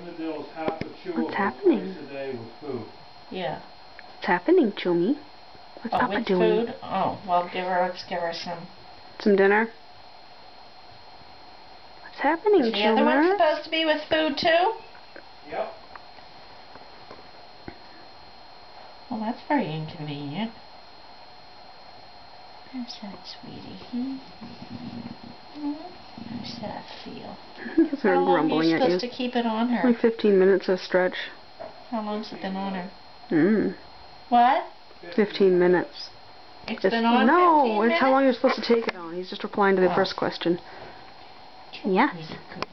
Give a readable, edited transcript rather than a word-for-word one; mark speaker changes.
Speaker 1: What's happening?
Speaker 2: Yeah.
Speaker 1: What's happening, Chumi? What's Papa doing?
Speaker 2: Food? Oh, well, let's give her some
Speaker 1: dinner? What's happening,
Speaker 2: Is the
Speaker 1: Chuma?
Speaker 2: other one supposed to be with food, too?
Speaker 3: Yep.
Speaker 2: Well, that's very inconvenient. How's that, sweetie? How's that feel?
Speaker 1: How long
Speaker 2: are you supposed to keep it on her?
Speaker 1: Only 15 minutes a stretch.
Speaker 2: How long's it been on her?
Speaker 1: What?
Speaker 2: 15
Speaker 1: 15 minutes.
Speaker 2: It's been on 15
Speaker 1: No,
Speaker 2: minutes?
Speaker 1: it's how long you're supposed to take it on. He's just replying to the first question. Yes.